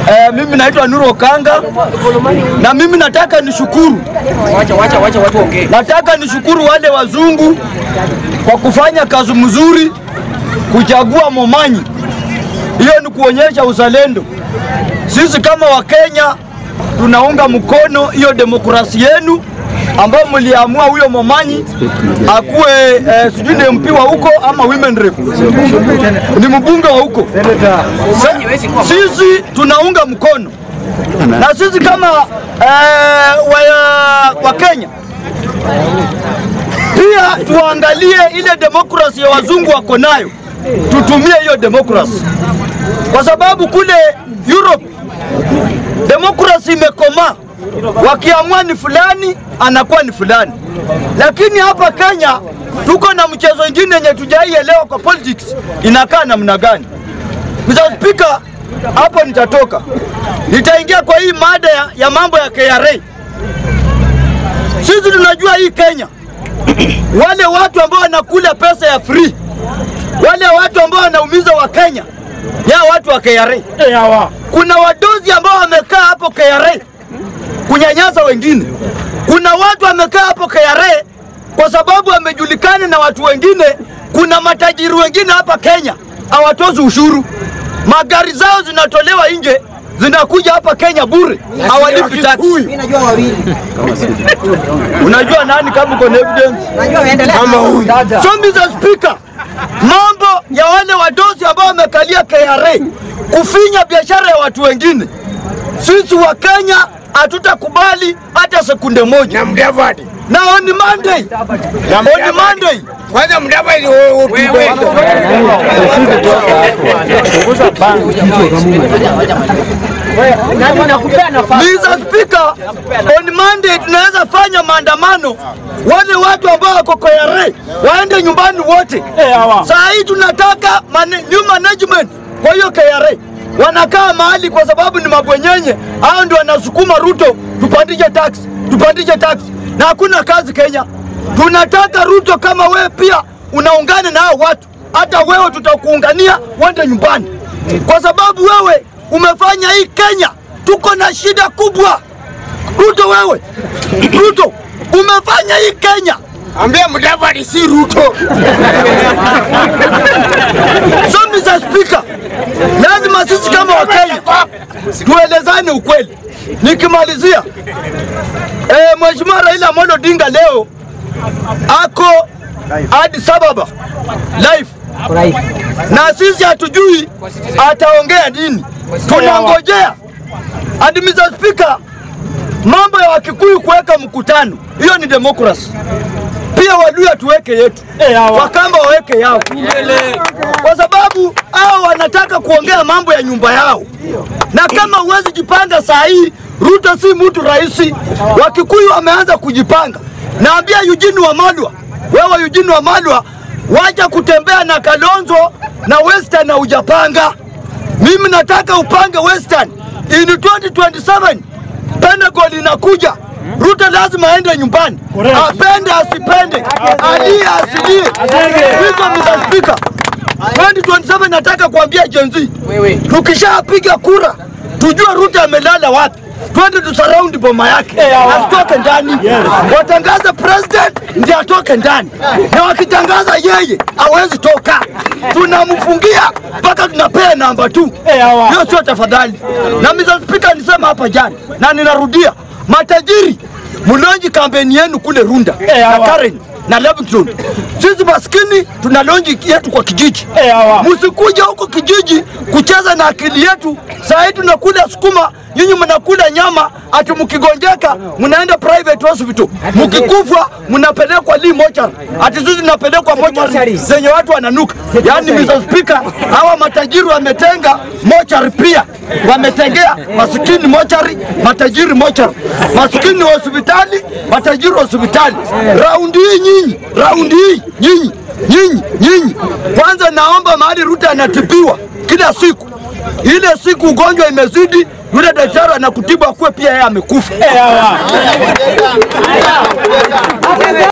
Mimi naitwa Nuru Okanga na mimi nataka nishukuru. Nataka nishukuru wale wazungu kwa kufanya kazi mzuri kuchagua Momanyi. Hiyo ni kuonyesha uzalendo. Sisi kama Wakenya tunaunga mkono hiyo demokrasia yenu ambao mliamua huyo Momanyi akuwe sijui ni MP wa huko ama women rep. Ni mbunge wa huko. Sisi tunaunga mkono. Na sisi kama wa Kenya pia tuangalie ile demokrasia wazungu wako nayo. Tutumie hiyo demokrasia. Kwa sababu kule Europe demokrasia imekoma. Wakiamua ni fulani anakuwa ni fulani. Lakini hapa Kenya tuko na mchezo mwingine yenye tujaielewa kwa politics inakaa namna gani. Mr. Speaker, hapo nitatoka. Nitaingia kwa hii mada ya mambo ya KRA. Sisi tunajua hii Kenya wale watu ambao wanakula pesa ya free, wale watu ambao wanaumiza wa Kenya ya watu wa KRA. Kuna wadozi ambao wamekaa hapo KRA kunyanyasa wengine. Kuna watu wamekaa hapo KRA kwa sababu wamejulikana na watu wengine. Kuna matajiri wengine hapa Kenya hawatozi ushuru. Magari zao zinatolewa nje, zinakuja hapa Kenya bure, hawalipi tax. Mimi najua wawili. Unajua nani kama uko na evidence? Najua kama huyu. So Mr. Speaker, mambo ya wale wadozi ambao wamekalia KRA kufinya biashara ya watu wengine, sisi wa Kenya hatutakubali hata sekunde moja. Na Mudavadi. Na on Monday. On Monday. Kwanza Mudavadi wewe. Mr. Speaker, on Monday tunaweza fanya maandamano. Wale watu ambao wako KRA waende nyumbani wote. Saa hii tunataka new management kwa hiyo KRA. Wanakaa mahali kwa sababu ni mabwenyenye. Hao ndio wanasukuma Ruto tupandishe tax. Na hakuna kazi Kenya. Tunataka Ruto kama wewe pia unaungana na hao watu. Hata wewe tutakuungania uende nyumbani. Kwa sababu wewe umefanya hii Kenya tuko na shida kubwa. Ruto wewe. Ruto umefanya hii Kenya. Ambia Mudavadi si Ruto. So Mr. Speaker, lazima sisi kama Wakenya tuelezane ukweli. Nikimalizia, Mheshimiwa Raila Odinga leo ako Addis Ababa live. Na sisi hatujui ataongea nini. Tunangojea. And Mr. Speaker, mambo ya Wakikuyu kuweka mkutano, hiyo ni demokrasi. Pia Waluya tuweke yetu, Wakamba waweke yao. Kwa sababu hao wanataka kuongea mambo ya nyumba yao. Na kama huwezi jipanga saa hii, Ruto si mtu rahisi. Wakikuyu wameanza kujipanga. Naambia Eugene Wamalwa, wewe Eugene Wamalwa, wacha kutembea na Kalonzo na Western na ujapanga. Mimi nataka upange Western. In 2027 Pentagon inakuja. Ruto lazima aende nyumbani. Apende asipende, alie asilie. Wiko Mr. Speaker, 2027 nataka kuambia Gen Z, tukishapiga kura tujue Ruto amelala wapi. Twende tu surround boma yake. Asitoke ndani. Watangaza president ndiye atoke ndani. Na wakitangaza yeye hawezi toka. Tunamfungia mpaka tunapea namba 2. Hiyo sio tafadhali. Na Mr. Speaker, nisema hapa jana na ninarudia, matajiri mlonji kampeni yenu kule Runda na Karen na Lavington. Sisi maskini tunalonji yetu kwa kijiji. Msikuja huko kijiji kucheza na akili yetu. Saa hii tunakula sukuma, nyinyi mnakula nyama, ati mkigonjeka mnaenda private hospital. Mkikufa mnapelekwa mochari. Ati sisi tunapelekwa mochari zenye watu wananuka. Yaani Mr. Speaker, hawa matajiri wametenga mochari pia. Wametengea maskini mochari, matajiri mochari. Maskini hospitali, matajiri hospitali. Raundi hii nyinyi. Kwanza naomba mahali Ruto anatibiwa kila siku. Ile siku ugonjwa imezidi, yule daktari anakutibu akuwe pia yeye amekufa.